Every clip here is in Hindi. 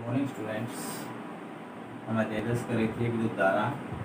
मॉर्निंग स्टूडेंट्स, हम डिस्कस कर रहे थे विद्युत धारा।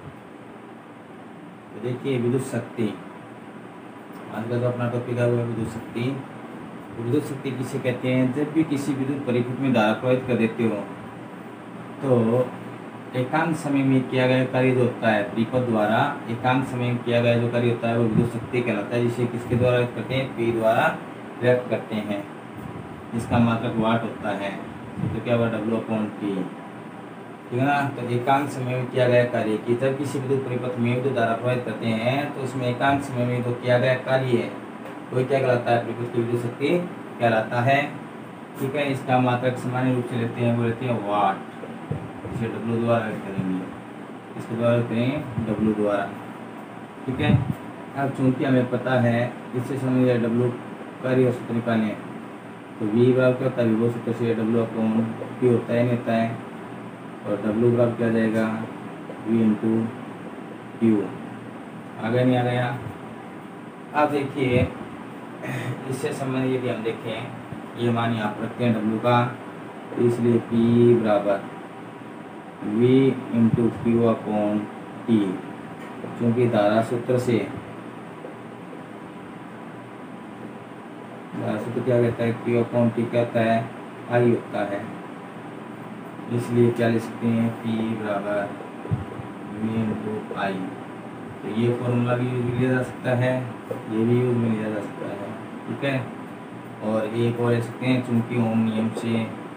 तो देखिए विद्युत शक्ति आज का जो अपना टॉपिक है वो है विद्युत शक्ति। तो विद्युत शक्ति किसे कहते हैं? जब भी किसी विद्युत परिपथ में धारा प्रवाहित कर देते हो तो एकांत समय में किया गया कार्य जो होता है परिपथ द्वारा, एकांत समय में किया गया जो कार्य होता है वो विद्युत शक्ति कहलाता है, जिसे किसके द्वारा व्यक्त करते हैं? P द्वारा व्यक्त करते हैं, जिसका मात्रक वाट होता है। तो क्या हुआ? W/T, ठीक है ना। तो एकांत समय में किया गया कार्य कि जब किसी विद्युत परिपथ में विद्युत धारा प्रवाहित करते हैं तो उसमें एकांत समय में जो किया गया कार्य है वो क्या कहलाता है? परिपथ की विद्युत शक्ति कहलाता है, ठीक है। इसका मात्रक सामान्य रूप से लेते हैं, वो लेते हैं वाट, इसे W द्वारा व्यक्त करेंगे, इसके द्वारा करें W द्वारा, ठीक है। अब चूंकि हमें पता है इससे समझ W कार्य सूत्र निकालें तो V बराबर क्या होता है? विभव सूत्र से W/T होता है, नहीं होता है, और W बराबर क्या आ जाएगा? V/Q। आ गया नहीं आ गया? अब देखिए इससे संबंधित यदि हम देखें, ये मान यहाँ पर रखते हैं W का, तो इसलिए P बराबर V/Q/T। चूँकि धारा सूत्र से सूत्र क्या कहता है? Q/T क्या होता है? I होता है, इसलिए क्या लिख सकते हैं? P बराबर V/I। तो ये फॉर्मूला भी यूज में लिया जा सकता है, ये भी यूज में लिया जा सकता है, ठीक है। और एक और ले सकते हैं, चूंकि ओम नियम से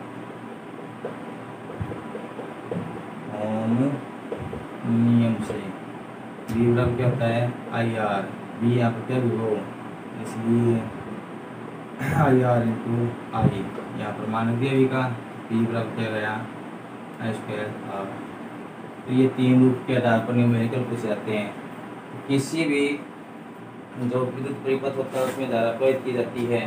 V बराबर क्या होता है? IR। V यहाँ पर क्या विभव, इसलिए IR/I। यहाँ पर मान दिया V का, P बराबर क्या गया? I²R। तो ये तीन रूप के आधार पर न्यूमेरिकल पूछे जाते हैं। किसी भी जो विद्युत परिपथ होता है उसमें धारा प्रवाहित की जाती है,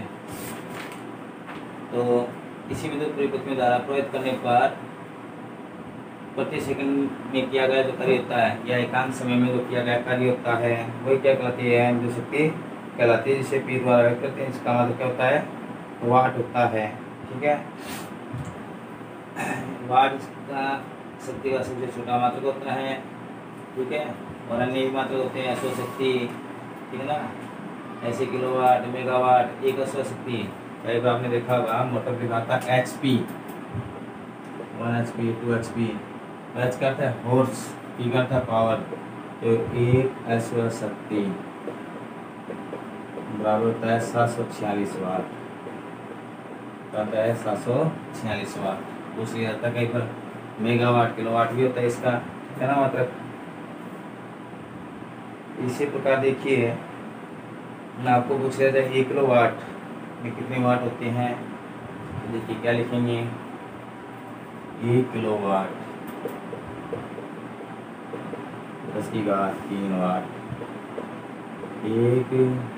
तो किसी विद्युत परिपथ में धारा प्रवाहित करने पर प्रति सेकंड में किया गया जो कार्य होता है या एकांत समय में जो किया गया कार्य होता है वही क्या कहलाती है? विद्युत शक्ति कहलाती है, जिसे P द्वारा व्यक्त करते हैं। इसका मतलब क्या होता है? वाट होता है, ठीक है। वाट का शक्ति का सबसे छोटा मात्रक होता है, ठीक है। और अन्य भी मात्रक होते हैं अश्व शक्ति, ठीक है ना। ऐसे किलोवाट, मेगावाट, एक अश्व शक्ति। कई बार आपने देखा होगा मोटर दिखाता HP, 1 HP 2 HP। H का अर्थ है हॉर्स, P का अर्थ है पावर। तो एक अश्व शक्ति बराबर होता है 746 वाट, कहता है 746 वाट। दूसरी जाता है कहीं पर मेगावाट, किलोवाट भी होता है इसका, है ना मतलब। इसी प्रकार देखिए ना, आपको पूछ रहा था 1 किलोवाट में कितने वाट होते हैं? देखिए क्या लिखेंगे? 1 किलोवाट 10⁻³ वाट। एक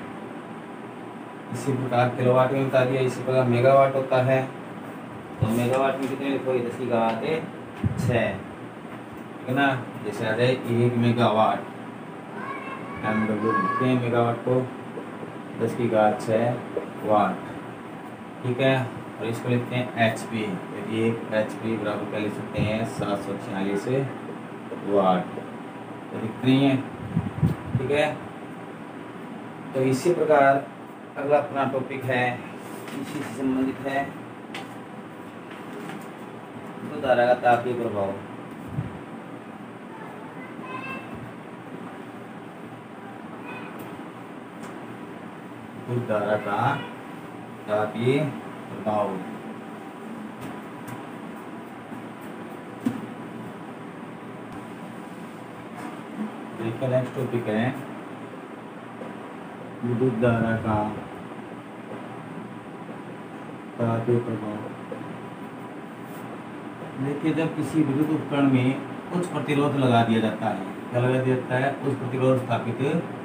इसी प्रकार किलोवाट में बता दिया, इसी प्रकार मेगावाट होता है, तो मेगावाट में कितने लिखोगे? 10⁻6, ठीक है ना। जैसे आ जाए 1 मेगावाट, MW लिखते हैं मेगावाट को, 10⁻6 वाट, ठीक है। और इसको लिखते हैं HP, तो 1 HP बराबर क्या लिख सकते हैं? 746 वाट, तो लिखते हैं, ठीक है। तो इसी प्रकार अगला अपना टॉपिक है, इसी से संबंधित है तो धारा का तापीय प्रभाव। धारा का तापीय प्रभाव। देखिए नेक्स्ट टॉपिक है विद्युत धारा का तापीय प्रभाव। देखिए जब किसी विद्युत उपकरण में उच्च प्रतिरोध लगा दिया जाता है, क्या लगा दिया जाता है? उच्च प्रतिरोध स्थापित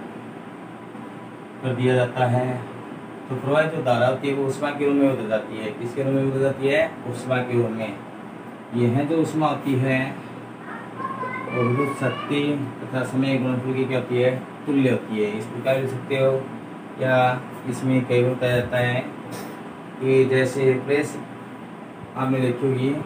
कर दिया जाता है, तो प्रवाहित जो धारा होती है वो ऊष्मा के रूप में बदल जाती है। किसके रूप में बदल जाती है? ऊष्मा के रूप में। ये है जो ऊष्मा होती है और विद्युत शक्ति तथा समय गुणनफल की क्या होती है? तुल्य होती है। इस प्रकार लिख सकते हो, या इसमें कई बताया जाता है कि जैसे प्रेस आपने देखी होगी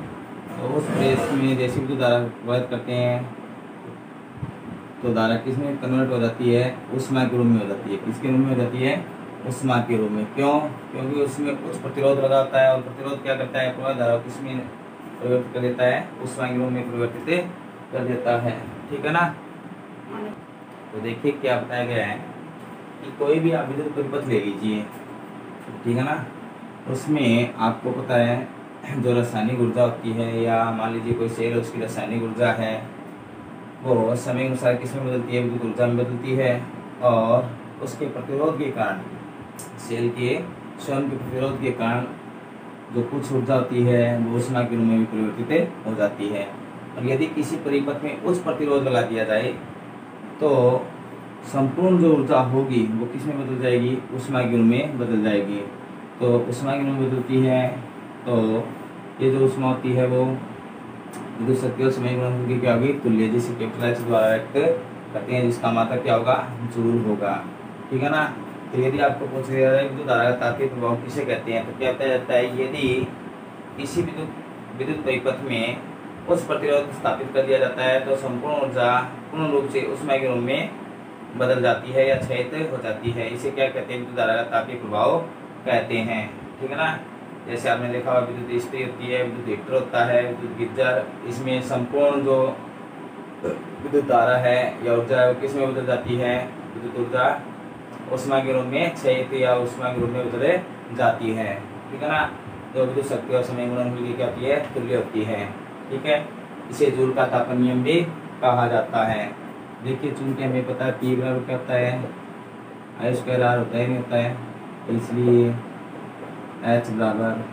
तो उस प्रेस में जैसे विद्युत धारा प्रवाहित करते हैं तो धारा किस में कन्वर्ट हो जाती है, ऊष्मा के रूप में हो जाती है। किसके रूप में हो जाती है, ऊष्मा के रूप में। क्यों? क्योंकि उसमें उच्च प्रतिरोध लगा होता है और प्रतिरोध क्या करता है, प्रवाह धारा किस में परिवर्तित कर देता है, ऊष्मा के रूप में परिवर्तित कर देता है। ठीक है ना। तो देखिए क्या बताया गया है कि कोई भी आप विद्युत परिपथ ले लीजिए, ठीक है ना, उसमें आपको पता है जो रासायनिक ऊर्जा होती है, या मान लीजिए कोई सेल उसकी रासायनिक ऊर्जा है, वो समय अनुसार किस में बदलती है, विद्युत ऊर्जा में बदलती है। और उसके प्रतिरोध के कारण, सेल के स्वयं के प्रतिरोध के कारण जो कुछ ऊर्जा होती है वो ऊष्मा के रूप में भी परिवर्तित हो जाती है। और यदि किसी परिपथ में उच्च प्रतिरोध लगा दिया जाए तो संपूर्ण जो ऊर्जा होगी वो किस में बदल जाएगी, ऊष्मा के रूप में बदल जाएगी। तो ऊष्मा के रूप में बदलती है तो ये जो ऊष्मा होती है वो विद्युत शक्ति और समय गुणन की क्या होगी, तुल्य, जिसे कैपिटल एच द्वारा व्यक्त करते हैं, जिसका मात्रक क्या होगा, जूल होगा। ठीक है ना। तो यदि आपको पूछ लिया जाए विद्युत धारा का तापीय प्रभाव किसे कहते हैं, तो क्या बताया जाता है, यदि किसी विद्युत परिपथ में उच्च प्रतिरोध स्थापित कर दिया जाता है तो संपूर्ण ऊर्जा पूर्ण रूप से ऊष्मा के रूप में बदल जाती है या क्षयित हो जाती है। इसे क्या कहते हैं, विद्युत धारा का तापीय प्रभाव कहते हैं। ठीक है ना। जैसे आपने देखा हुआ विद्युत इस्त्री होती है, विद्युत हीटर होता है, विद्युत गीजर, इसमें संपूर्ण जो विद्युत धारा है या ऊर्जा है वो किस में बदल जाती है, विद्युत ऊर्जा ऊष्मा के रूप में क्षयित या ऊष्मा के रूप में बदल जाती है। ठीक है ना। जो विद्युत शक्ति और समय गुणन की क्या होती है, तुल्य होती है। ठीक है। इसे जूल का तापन नियम भी कहा जाता है। देखिए चूंकि हमें पता है P बराबर क्या होता है, आई स्क्वायर आर होता ही नहीं होता है, तो इसलिए H बराबर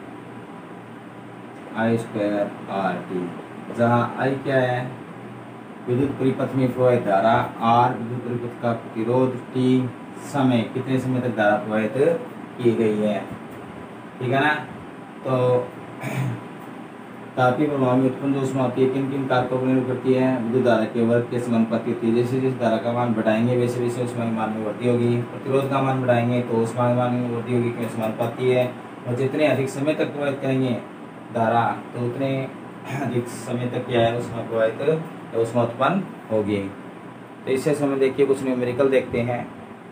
आई स्क्वायर आर टी, जहाँ आई क्या है, विद्युत परिपथ में प्रवाहित धारा, आर विद्युत परिपथ का प्रतिरोध, टी समय, कितने समय तक धारा प्रवाहित की गई है। ठीक है ना। तो तापीय प्रभाव में उत्पन्न जो ऊष्मा होती है किन किन कारकों पर निर्भर करती है, विद्युत धारा के वर्ग के समानुपाती होती है। जैसे जैसे धारा का मान बढ़ाएंगे वैसे वैसे ऊष्मा के मान में वृद्धि होगी, प्रतिरोध का मान बढ़ाएंगे तो ऊष्मा के मान में वृद्धि होगी क्योंकि समानुपाती है। और जितने अधिक समय तक प्रवाहित करेंगे धारा तो उतने अधिक समय तक क्या है, ऊष्मा प्रवाहित ऊष्मा उत्पन्न होगी। तो इससे समय देखिए कुछ न्यूमेरिकल देखते हैं।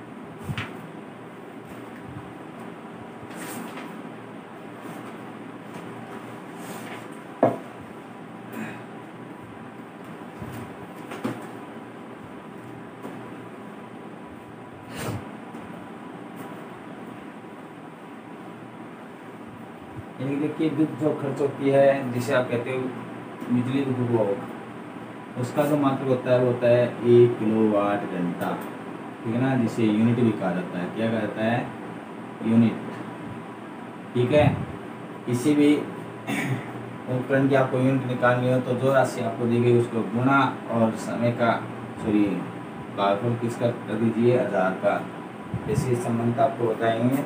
देखिए विद्युत जो खर्च होती है जिसे आप कहते हो बिजली उपभोग, उसका जो मात्रक होता है वो होता है 1 किलोवाट घंटा। ठीक है ना, जिसे यूनिट भी कहा जाता है। क्या कहा जाता है, यूनिट। ठीक है। किसी भी उपकरण की आपको यूनिट निकालनी हो तो जो राशि आपको दी गई उसको गुणा और समय का भागफल किसका कर दीजिए, 1000 का। जैसे संबंध आपको बताएंगे।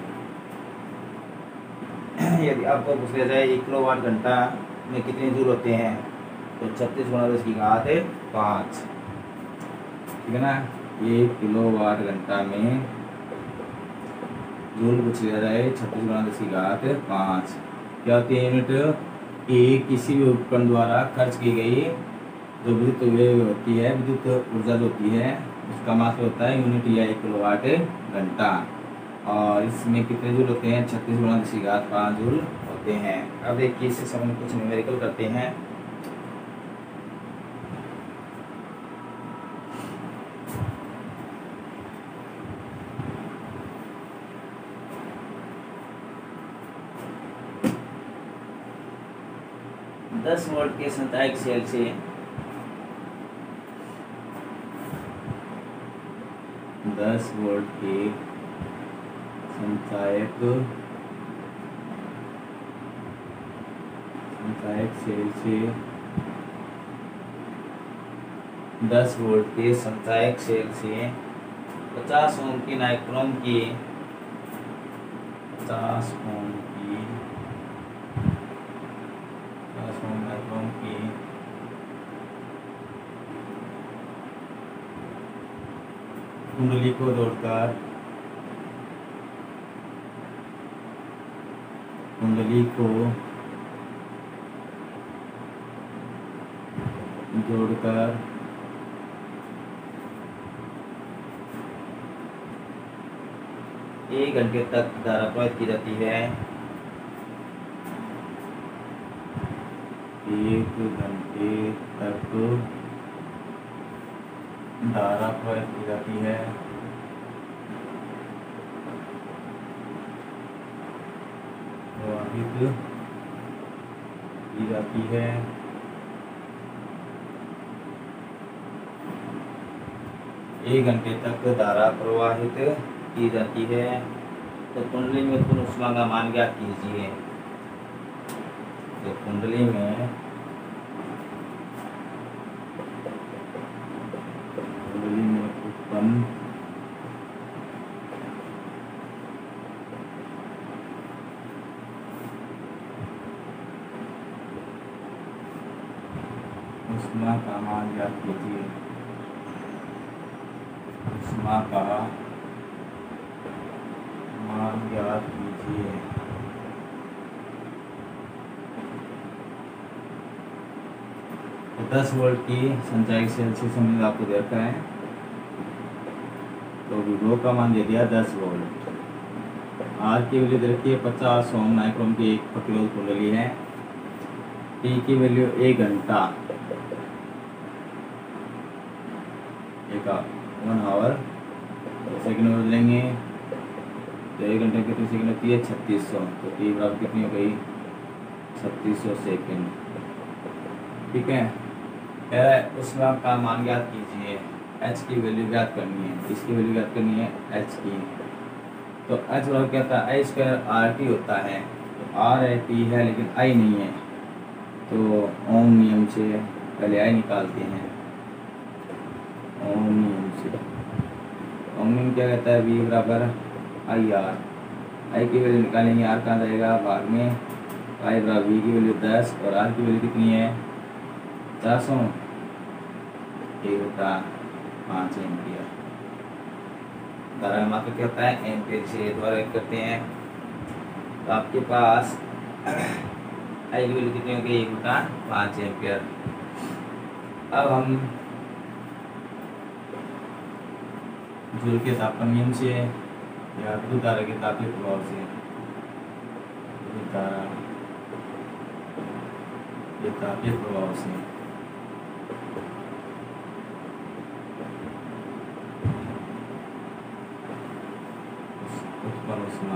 यदि आपको पूछ लिया जाए 1 किलोवाट घंटा में कितने जूल होते हैं तो 36 गुणा 10 की घात 5। ठीक है ना। 1 किलोवाट घंटा में जूल पूछ लिया जाए 36 गुणा 10 की घात 5। क्या होती है यूनिट, किसी भी उपकरण द्वारा खर्च की गई जो विद्युत होती है, विद्युत ऊर्जा जो होती है उसका मात्रक होता है यूनिट या 1 किलोवाट घंटा। और इसमें कितने जूल होते हैं, 36 गुणा 10 की घात 5 जूल होते हैं। अब देखिए इससे संबंधित कुछ न्यूमेरिकल करते हैं। दस वोल्ट के संचायक सेल से 10 वोल्ट के संचायक सेल से 10 वोल्ट के संचायक सेल से 50 ओम की नाइक्रोम की 50 ओम नाइक्रोम की कुंडली को जोड़कर कुंडली को जोड़कर 1 घंटे तक धारा प्रवाहित की जाती है। 1 घंटे तक धारा प्रवाहित की जाती है। प्रवाहित की जाती है। एक घंटे तक धारा प्रवाहित की जाती है। तो कुंडली में उत्पन्न ऊष्मा का मान ज्ञात कीजिए। तो कुंडली में उत्पन्न ऊष्मा का मान ज्ञात कीजिए। ऊष्मा का मान ज्ञात कीजिए। तो 10 वोल्ट की संचायक सेल्सियस में आपको दे रखा है। तो विभव का मान दे दिया 10 वोल्ट। आर की वैल्यू दे रखी है 50 ओम नाइक्रोम की एक प्रतिरोध कुंडली है। टी की वैल्यू 1 घंटा 1 आवर सेकंड में बदलेंगे। तो 1 घंटे कितने सेकंड होती है 3600। तो टी बराबर कितनी हो गई 3600 सेकंड। ठीक है। कह रहा है ऊष्मा का मान ज्ञात कीजिए। एच की वैल्यू ज्ञात करनी है। इसकी वैल्यू ज्ञात करनी है एच की। तो एच बराबर क्या था आई स्क्वायर आर टी होता है। तो आर है टी है लेकिन आई नहीं है। तो ओम नियम से पहले आई निकालते हैं। ओम नियम से ओम नियम क्या कहता है वी बराबर आई आर। आई की वैल्यू निकालेंगे आर कहाँ जाएगा भाग में। आई बराबर वी की वैल्यू 10 और आर की वैल्यू कितनी है 400 5 एम्पियर। धारा मात्र क्या होता है एम्पियर से द्वारा करते हैं। तो आपके पास आई की वैल्यू कितनी होगी 5 एम्पियर। अब हम जूल के तापमान नियम से या विद्युत धारा के तापीय प्रभाव से विद्युत धारा के तापीय प्रभाव से उत्पन्न ऊष्मा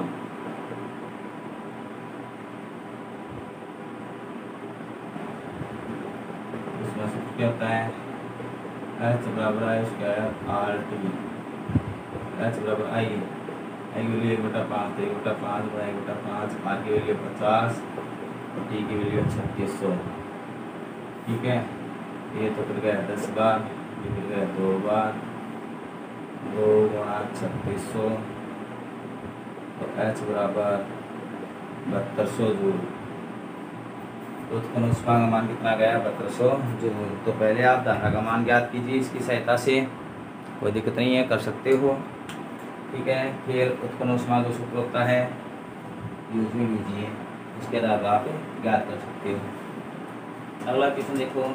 सूत्र क्या होता है एच बराबर I square R T. H बराबर आई की वैल्यू 1/5 1/5 बड़ा 1/5 आर की वैल्यू 50 और टी की वैल्यू 3600। ठीक है। ये तो फिर गया 10 बार, ये फिर गया 2 बार, 2 × 3600। तो एच बराबर 7200 जूल। तो उत्पन्न ऊष्मा का मान कितना गया 7200 जूल। तो पहले आप धारा का मान ज्ञात कीजिए इसकी सहायता से। कोई दिक्कत नहीं है कर सकते हो। ठीक है। फिर उत्पन्न ऊष्मा जो सूत्र होता है यूज में लीजिए। उसके आधार पर आप ज्ञात कर सकते हो। अगला क्वेश्चन देखो।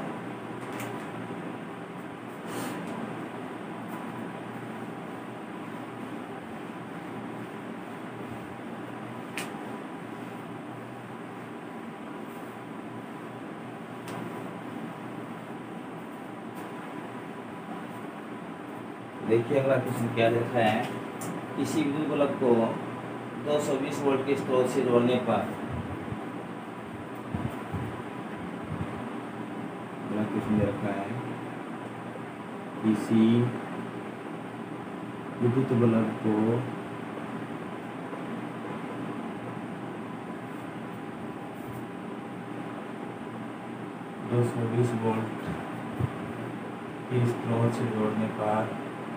देखिए अगला क्वेश्चन क्या लिखा है। किसी विद्युत बल्ब को 220 वोल्ट के स्रोत से जोड़ने पर क्वेश्चन दे रखा है किसी विद्युत बल्ब को 220 वोल्ट के स्रोत से जोड़ने पर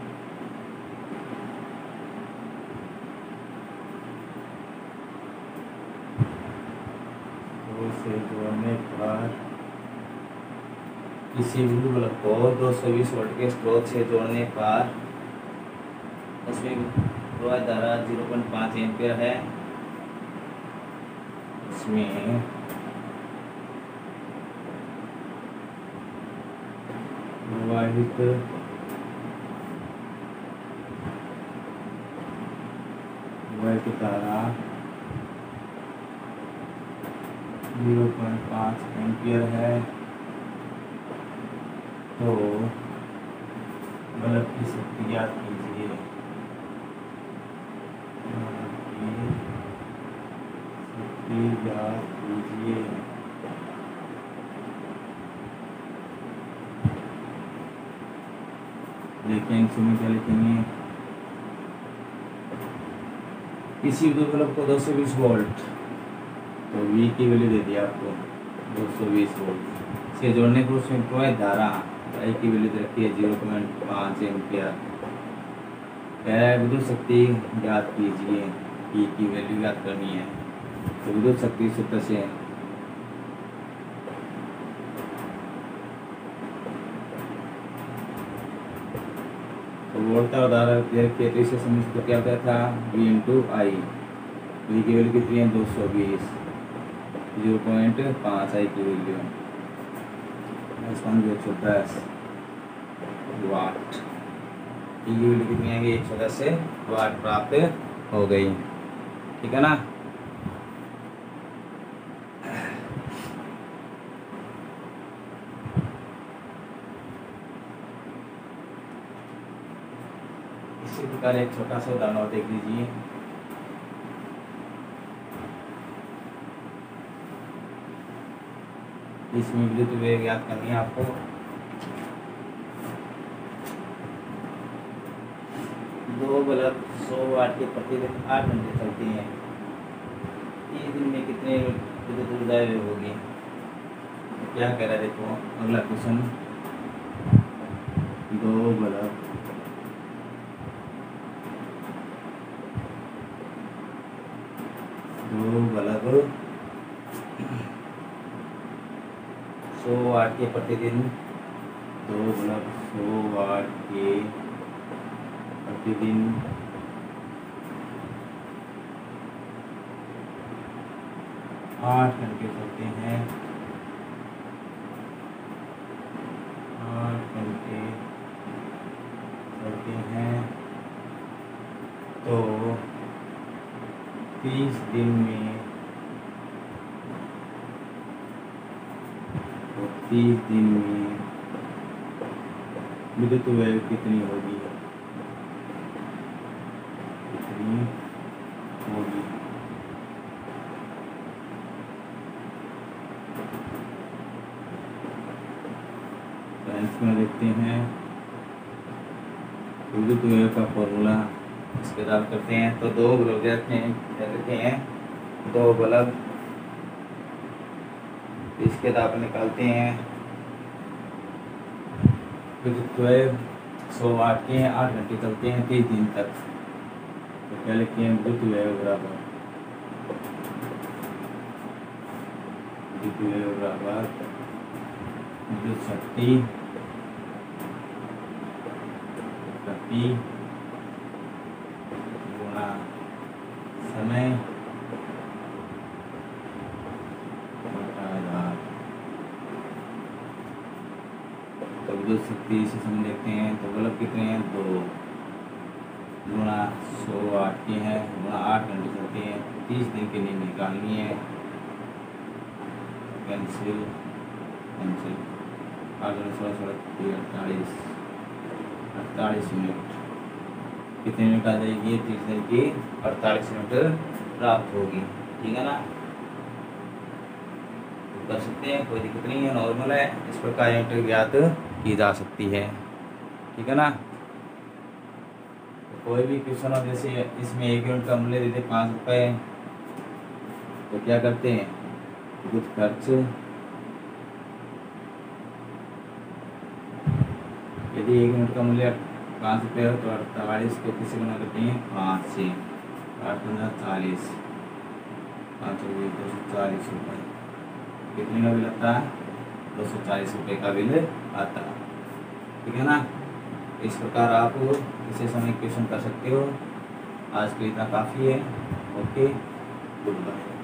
किसी विद्युत बल्ब को 220 वोल्ट के स्रोत से जोड़ने पर उसमें प्रवाहित धारा 0.5 एम्पियर है। उसमें प्रवाहित धारा 0.5 एम्पियर है, तो बल्ब की शक्ति ज्ञात कीजिए। ज्ञात कीजिए। लेकिन इसमें क्या लिखेंगे, किसी विद्युत बल्ब को 220 वोल्ट, तो V की वैल्यू दे दी आपको 220 वोल्ट से जोड़ने पर उसमें प्रवाहित धारा I की वैल्यू दे रखी है 0.5 एम्पियर। कह रहा है विद्युत शक्ति ज्ञात कीजिए, E की वैल्यू ज्ञात करनी है। तो विद्युत शक्ति सूत्र से तो वोल्टा और धारा के तो इसे समझ तो क्या होता था V इंटू आई। V की वैल्यू कितनी है 220, 0.5 I की वैल्यू 110 वाट। E की वैल्यू कितनी आएगी 110 वाट प्राप्त हो गई। ठीक है ना। इसी प्रकार एक छोटा सा उदाहरण और देख लीजिए। इसमें विद्युत वेग ज्ञात करनी है आपको। दो बल्ब 100 वाट के प्रतिदिन 8 घंटे चलती हैं। 30 दिन में कितने विद्युत ऊर्जा होगी? क्या कह रहा है देखो अगला क्वेश्चन। दो बल्ब 100 वाट के प्रतिदिन, 2 बल्ब 100 वाट के प्रतिदिन 8 घंटे चलते हैं। 8 घंटे चलते हैं, तो 30 दिन में 30 दिन में विद्युत वेग कितनी होगी? कितनी होगी? साइंस में देखते हैं विद्युत वेग का फॉर्मूला इसके साथ करते हैं। तो दो बल्ब रखते हैं, दो बल्ब, इसके दाब निकालते हैं। विद्युत वेग 100 वाट के 8 घंटे चलते हैं 30 दिन तक। तो क्या लिखते हैं विद्युत वेग बराबर विद्युत शक्ति प्रति गुणा समय तो विद्युत शक्ति इसे समझ देखते हैं। तो बल्ब कितने हैं 2 गुणा 100 वाट के हैं गुणा 8 घंटे चलते हैं, 30 दिन के लिए निकालनी है। Cancel cancel 8 48 minute. कितने मिनट आ जाएगी? 30 दिन की 48 मिनट प्राप्त होगी। ठीक है ना। कर सकते हैं, कोई दिक्कत नहीं है, नॉर्मल है। इस प्रकार यूनिट ज्ञात की जा सकती है। ठीक है ना। तो कोई भी क्वेश्चन हो, जैसे इसमें 1 यूनिट का मूल्य देते 5 रुपये, तो क्या करते हैं विद्युत खर्च, यदि 1 यूनिट का मूल्य 5 रुपये हो तो 48 को किसी गुना करते हैं 5 से, 8 × 40, 5 240 रुपये। कितने का बिल आता है? 240 रुपये का बिल आता है। ठीक है ना। इस प्रकार आप इसे समय क्वेश्चन कर सकते हो। आज के लिए इतना काफ़ी है। Okay, good bye.